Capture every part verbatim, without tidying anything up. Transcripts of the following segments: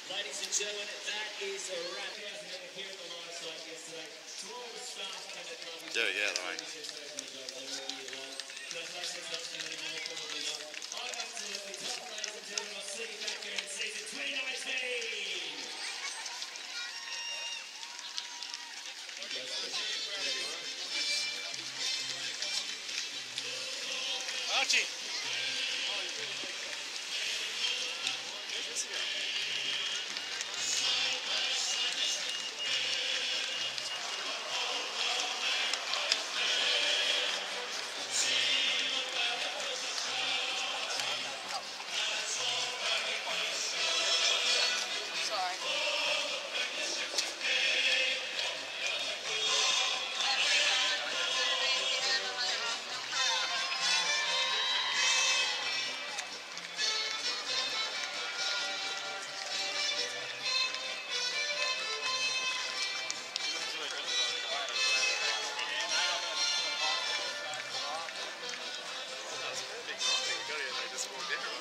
Ladies and gentlemen, that is a wrap. Here at the live site yesterday, to all the staff and the club. Do it, yeah, right. I'm absolutely top, ladies and gentlemen. I'll see you back here in season twenty nineteen. Archie!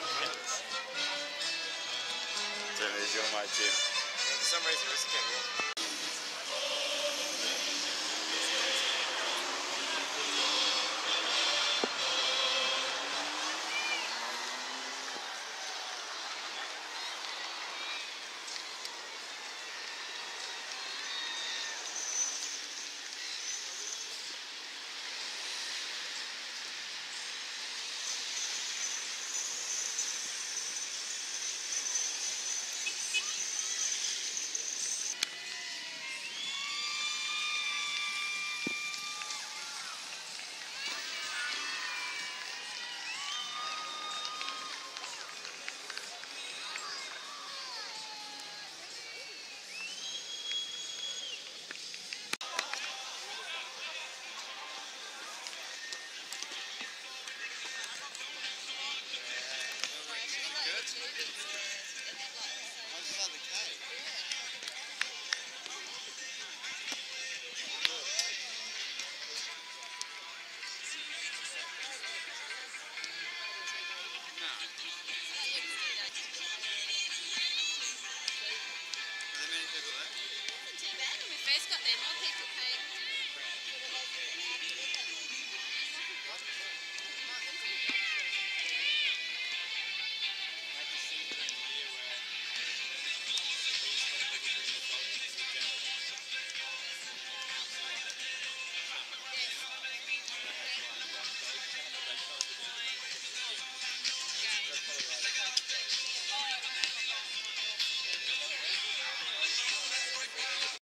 You're my team. For some reason, I just can't walk.